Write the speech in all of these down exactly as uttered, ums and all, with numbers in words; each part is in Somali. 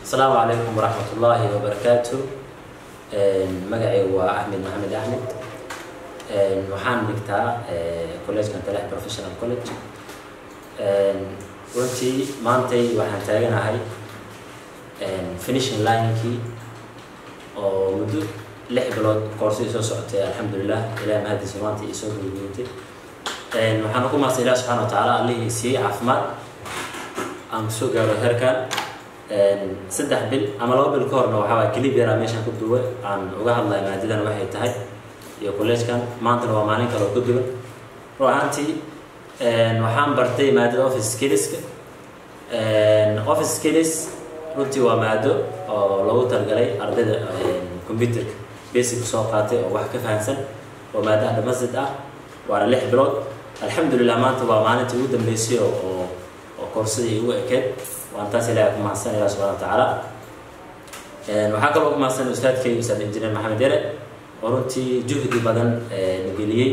السلام عليكم ورحمة الله وبركاته. مقعي هو أحمد محمد أحمد، وحان نكتا كوليج كان تليح Professional College. runtii maantay waxaan taaganahay finishing line-kii oo muddo lix bilood koorsay soo socotay alxamdulillah ilaahay mahadiisa maanta ii soo guuleeyay. waxaan ku mahadsan Ilaahay subhanahu wa ta'ala allihii siiyay caafimaad aan soo gaaro heerkan saddex bil ama laba bil ka horna waxa waa clip yar meeshan ku duubay aan uga hadlay maadadan waxay tahay iyo college-kan maanta waa maalin kale oo ku duwan ruuxantii waxaan bartay maadada office skills office skills runtii waa maado oo lagu talgalay ardayda computer basic soo qaatay oo wax ka fahansan oo maadada dhameystray ah waana lix bilood alxamdulillah maanta waa maalintii ugu dambeysay oo oo koorsadii ugu ekeed waan taas ilaahay ku mahadsan Ilaahay subhanahu wa ta'ala. waxaa kaloo ku mahadsan ustaadkay ustaad injineer Maxamed Yare oo runtii juhdi badan geliyay.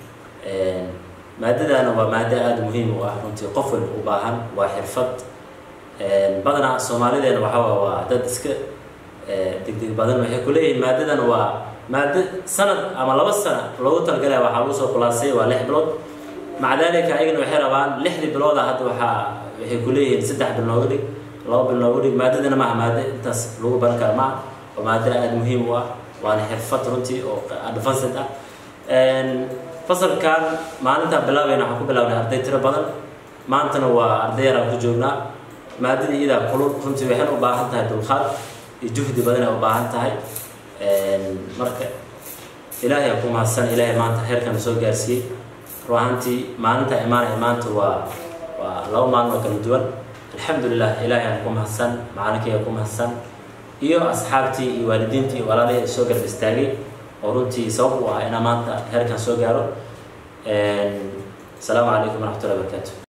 maadadana waa maado aad muhiim u ah runtii qof walba u baahan waa xirfad badana Soomaaliyeed waxa waa dad iska degdeg badan waxay ku leeyihiin maadadan waa maado sanad ama laba sano loogu talgalay waxa uu soo khulaasay waa lix bilood macdaalika ayagana waxay rabaan lix bilood hadda waxa waxay ku leeyihiin saddex bil nooga dhig laba bil nooga dhig maadadana ma maado intaas lagu baran karo ma oo maado aad muhiim u ah waana xirfad runtii oo advanced ah. fasalkan maalinta bilaabeyna waxaan ku bilaabnay arday tiro badan maantana waa arday yar aan ku joognaa maadada iyada kulul runtii waxay u baahan tahay dulqaad iyo juhdi badan ay u baahan tahay. marka ilaahay ku mahadsan ilaahay maanta heerkan soo gaarsiiyay ruuxantii maalinta imaanay maanta waa waa laba maalin oo kala duwan alxamdulillah ilaahay ku mahadsan macalinkay ku mahadsan iyo asxaabtii iyo waalidiintii walaalay soo garab istaagay oo runtii sabab u ah in maanta heerkan soo gaaro. السلام عليكم ورحمة الله وبركاته.